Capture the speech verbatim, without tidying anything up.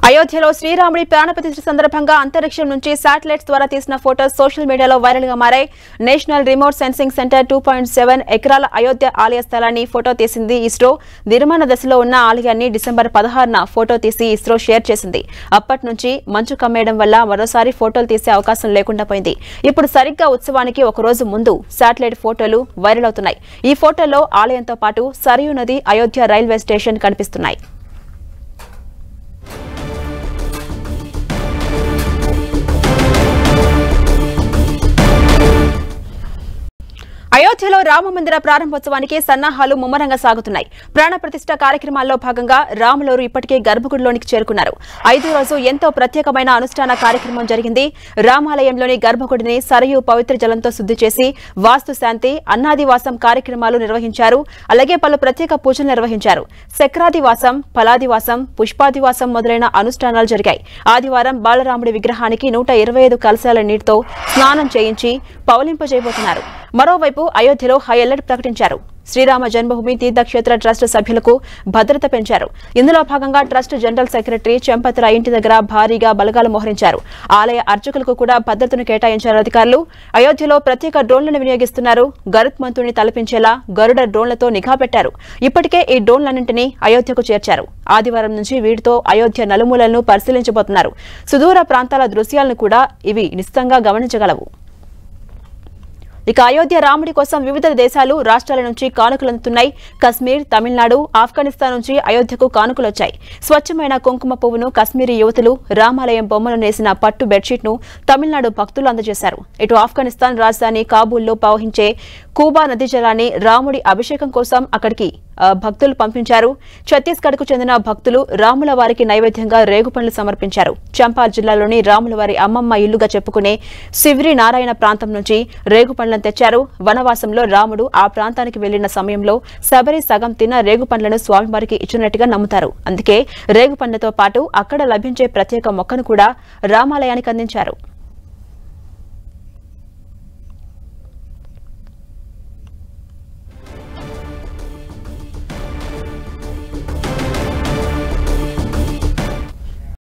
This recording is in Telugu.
అయోధ్యలో శ్రీరాముడి ప్రాణప్రతిష్ఠ సందర్భంగా అంతరిక్షం నుంచి శాటిలైట్స్ ద్వారా తీసిన ఫోటోస్ సోషల్ మీడియాలో వైరల్ గా మారాయి. National remote sensing centre two point seven ఎకరాల అయోధ్య ఆలయ స్థలాన్ని ఫోటో తీసింది ఇస్రో. నిర్మాణ దశలో ఉన్న ఆలయాన్ని డిసెంబర్ పదహారున ఫోటో తీసి ఇస్రో షేర్ చేసింది. అప్పటి నుంచి మంచు కమ్మేయడం వల్ల మరోసారి ఫోటోలు తీసే అవకాశం లేకుండా పోయింది. ఇప్పుడు సరిగ్గా ఉత్సవానికి ఒక రోజు ముందు శాటిలైట్ ఫోటోలు వైరల్ అవుతున్నాయి. ఈ ఫోటోలో ఆలయంతో పాటు సరయూ నది, అయోధ్య రైల్వే స్టేషన్ కనిపిస్తున్నాయి. అయోధ్యలో రామమందిర ప్రారంభోత్సవానికి సన్నాహాలు ముమ్మరంగా సాగుతున్నాయి. ప్రాణప్రతిష్ఠ కార్యక్రమాల్లో భాగంగా రాములవారు ఇప్పటికే గర్భగుడిలోనికి చేరుకున్నారు. ఐదో రోజు ఎంతో ప్రత్యేకమైన అనుష్ఠాన కార్యక్రమం జరిగింది. రామాలయంలోని గర్భగుడిని సరయూ పవిత్ర జలంతో శుద్ధి చేసి వాస్తు శాంతి, అన్నాదివాసం కార్యక్రమాలు నిర్వహించారు. అలాగే పలు ప్రత్యేక పూజలు నిర్వహించారు. చక్రాదివాసం, ఫలాదివాసం, పుష్పాదివాసం మొదలైన అనుష్ఠానాలు జరిగాయి. ఆదివారం బాలరాముడి విగ్రహానికి నూట ఇరవై ఐదు కలశాల నీటితో స్నానం చేయించి పౌలింపజేయబోతున్నారు. మరోవైపు అయోధ్యలో హై అలర్ట్ ప్రకటించారు. శ్రీరామ జన్మభూమి తీర్థక్షేత్ర ట్రస్ట్ సభ్యులకు భద్రత పెంచారు. ఇందులో భాగంగా ట్రస్ట్ జనరల్ సెక్రటరీ చెంపతుల ఇంటి దగ్గర భారీగా బలగాలు మోహరించారు. ఆలయ అర్చకులకు కూడా భద్రతను కేటాయించారు అధికారులు. అయోధ్యలో ప్రత్యేక డ్రోన్లను వినియోగిస్తున్నారు. గరుత్మంతుని తలపించేలా గరుడ డ్రోన్లతో నిఘా పెట్టారు. ఇప్పటికే ఈ డ్రోన్లన్నింటినీ అయోధ్యకు చేర్చారు. ఆదివారం నుంచి వీటితో అయోధ్య నలుమూలలను పరిశీలించబోతున్నారు. సుదూర ప్రాంతాల దృశ్యాలను కూడా ఇవి నిశ్చితంగా గమనించగలవు. ఇక అయోధ్య రాముడి కోసం వివిధ దేశాలు, రాష్ట్రాల నుంచి కానుకలు అందుతున్నాయి. కశ్మీర్, తమిళనాడు, ఆఫ్ఘనిస్తాన్ నుంచి అయోధ్యకు కానుకలొచ్చాయి. స్వచ్ఛమైన కుంకుమ పువ్వును కశ్మీరీ యువతులు, రామాలయం బొమ్మను నేసిన పట్టు బెడ్షీట్ ను తమిళనాడు భక్తులు అందజేశారు. ఇటు ఆఫ్ఘనిస్తాన్ రాజధాని కాబూల్లో ప్రవహించే కూబా నది జలాన్ని రాముడి అభిషేకం కోసం అక్కడికి భక్తులు పంపించారు. ఛత్తీస్గఢ్ కు చెందిన భక్తులు రాముల వారికి నైవేద్యంగా రేగుపండ్లు సమర్పించారు. చంపా జిల్లాలోని రాముల వారి అమ్మమ్మ ఇల్లుగా చెప్పుకునే శివరి నారాయణ ప్రాంతం నుంచి రేగుపండ్లను తెచ్చారు. వనవాసంలో రాముడు ఆ ప్రాంతానికి వెళ్లిన సమయంలో శబరి సగం తిన్న రేగుపండ్లను స్వామివారికి ఇచ్చినట్టుగా నమ్ముతారు. అందుకే రేగుపండ్లతో పాటు అక్కడ లభించే ప్రత్యేక మొక్కను కూడా రామాలయానికి అందించారు.